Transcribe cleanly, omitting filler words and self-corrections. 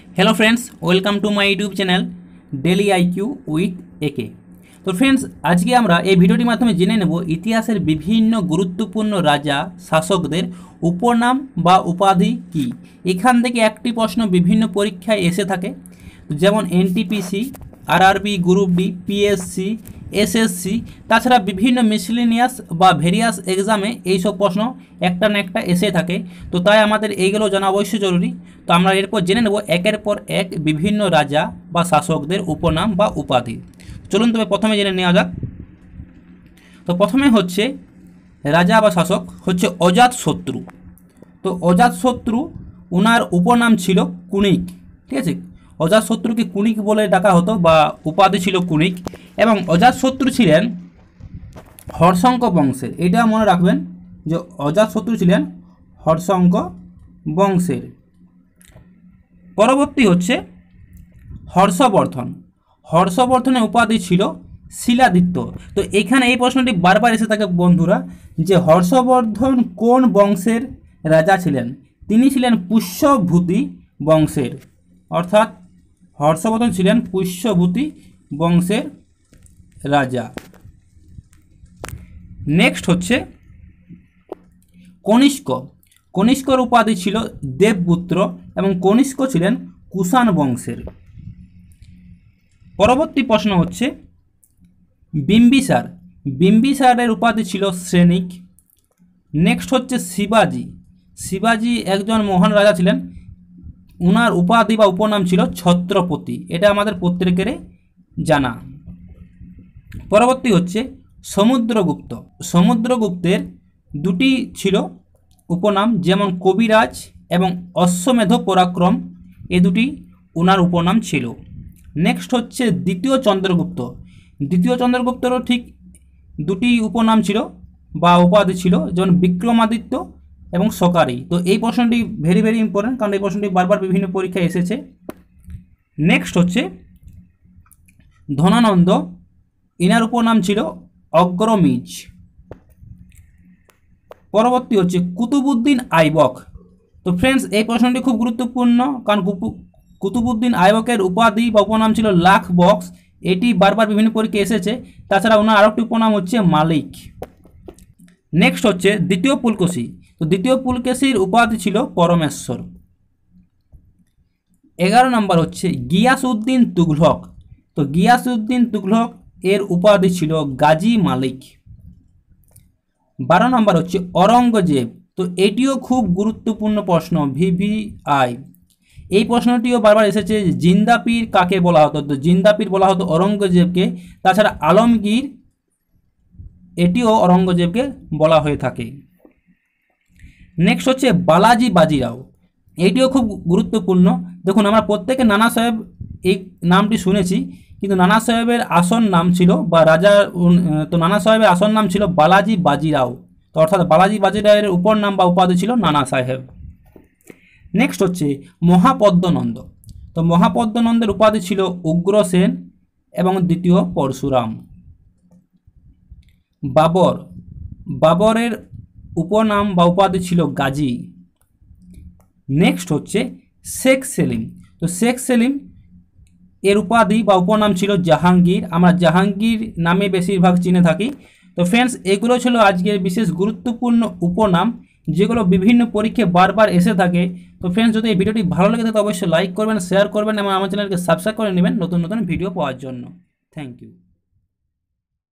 Hello friends welcome to my YouTube channel daily IQ with AK. তো friends আজকে আমরা এই ভিডিওটির মাধ্যমে জেনে নেব ইতিহাসের বিভিন্ন গুরুত্বপূর্ণ রাজা শাসকদের উপনাম বা উপাধি কি। এখান থেকে একটি প্রশ্ন বিভিন্ন পরীক্ষায় এসে থাকে, যেমন NTPC, RRB, group D, PSC, SSC, তাছাড়া বিভিন্ন মিসেলেনিয়াস বা ভেরিয়াস এক্সামে এইসব প্রশ্ন একটা না একটা এসে থাকে। তো তাই আমাদের এইগুলো জানা অবশ্যই জরুরি। তো আমরা এরপর জেনে নেব একের পর এক বিভিন্ন রাজা বা শাসকদের উপনাম বা উপাধি। চলুন তবে প্রথমে জেনে নেওয়া যাক। তো প্রথমে হচ্ছে রাজা বা শাসক হচ্ছে অজাতশত্রু। তো অজাতশত্রু ওনার উপনাম ছিল কুনিক, ঠিক আছে। অজাতশত্রুকে কুনিক বলে ডাকা হতো বা উপাধি ছিল কুনিক। এবং অজাতশত্রু ছিলেন হর্ষঙ্ক বংশের, এটা মনে রাখবেন যে অজাতশত্রু ছিলেন হর্ষঙ্ক বংশের। পরবর্তী হচ্ছে হর্ষবর্ধন। হর্ষবর্ধনের উপাধি ছিল শিলাদিত্য। তো এখানে এই প্রশ্নটি বারবার এসে থাকে বন্ধুরা, যে হর্ষবর্ধন কোন বংশের রাজা ছিলেন? তিনি ছিলেন পুষ্যভূতি বংশের, অর্থাৎ হর্ষবর্ধন ছিলেন পুষ্যভূতি বংশের রাজা। নেক্সট হচ্ছে কনিষ্ক। কনিষ্কর উপাধি ছিল দেবপুত্র এবং কনিষ্ক ছিলেন কুষাণ বংশের। পরবর্তী প্রশ্ন হচ্ছে বিম্বিসার। বিম্বিসারের উপাধি ছিল শ্রেণিক। নেক্সট হচ্ছে শিবাজি। শিবাজি একজন মহান রাজা ছিলেন, ওনার উপাধি বা উপনাম ছিল ছত্রপতি, এটা আমাদের প্রত্যেকেরই জানা। পরবর্তী হচ্ছে সমুদ্রগুপ্ত। সমুদ্রগুপ্তের দুটি ছিল উপনাম, যেমন কবিরাজ এবং অশ্বমেধ পরাক্রম, এ দুটি ওনার উপনাম ছিল। নেক্সট হচ্ছে দ্বিতীয় চন্দ্রগুপ্ত। দ্বিতীয় চন্দ্রগুপ্তেরও ঠিক দুটি উপনাম ছিল বা উপাধি ছিল, যেমন বিক্রমাদিত্য এবং সকারি। তো এই প্রশ্নটি ভেরি ভেরি ইম্পর্টেন্ট, কারণ এই প্রশ্নটি বারবার বিভিন্ন পরীক্ষায় এসেছে। নেক্সট হচ্ছে ধনানন্দ, ইনার উপনাম ছিল অগ্রমিজ। পরবর্তী হচ্ছে কুতুবউদ্দিন আইবক। তো ফ্রেন্ডস এই প্রশ্নটি খুব গুরুত্বপূর্ণ, কারণ কুতুবউদ্দিন আইবকের উপাধি বা উপনাম ছিল লাখ বক্স, এটি বারবার বিভিন্ন পরীক্ষায় এসেছে। তাছাড়া ওনার আরেকটি উপনাম হচ্ছে মালিক। নেক্সট হচ্ছে দ্বিতীয় পুলকেশী। তো দ্বিতীয় পুলকেশীর উপাধি ছিল পরমেশ্বর। 11 নম্বর হচ্ছে গিয়াসউদ্দিন তুঘলক। তো গিয়াসউদ্দিন তুঘলক এর উপাধি ছিল গাজী মালিক। 12 নম্বর হচ্ছে অরঙ্গজেব। তো এটিও খুব গুরুত্বপূর্ণ প্রশ্ন, ভিভিআই। এই প্রশ্নটিও বারবার এসেছে, জিন্দাপীর কাকে বলা হতো? তো জিন্দাপীর বলা হতো অরঙ্গজেবকে। তাছাড়া আলমগীর, এটিও অরঙ্গজেবকে বলা হয়ে থাকে। নেক্সট হচ্ছে বালাজি বাজিরাও। এটিও খুব গুরুত্বপূর্ণ। দেখুন, আমরা প্রত্যেকে নানা সাহেব এই নামটি শুনেছি, কিন্তু নানা সাহেবের আসল নাম ছিল বা রাজা, তো নানা সাহেবের আসল নাম ছিল বালাজি বাজিরাও। তো অর্থাৎ বালাজি বাজিরাওয়ের উপর নাম বা উপাধি ছিল নানা সাহেব। নেক্সট হচ্ছে মহাপদ্মনন্দ। তো মহাপদ্মনন্দের উপাধি ছিল উগ্রসেন এবং দ্বিতীয় পরশুরাম। বাবর। বাবরের উপনাম বা উপাধি ছিল গাজী। নেক্সট হচ্ছে শেখ সেলিম। তো শেখ সেলিম এর উপাধি বা উপনাম ছিল জাহাঙ্গীর। আমরা জাহাঙ্গীর নামে বেশিরভাগ চিনে থাকি। তো ফ্রেন্ডস এগুলো ছিল আজকের বিশেষ গুরুত্বপূর্ণ উপনাম, যেগুলো বিভিন্ন পরীক্ষায় বারবার এসে থাকে। তো ফ্রেন্ডস যদি এই ভিডিওটি ভালো লাগে তো অবশ্যই লাইক করবেন, শেয়ার করবেন এবং আমার চ্যানেলকে সাবস্ক্রাইব করে নেবেন নতুন নতুন ভিডিও পাওয়ার জন্য। Thank you.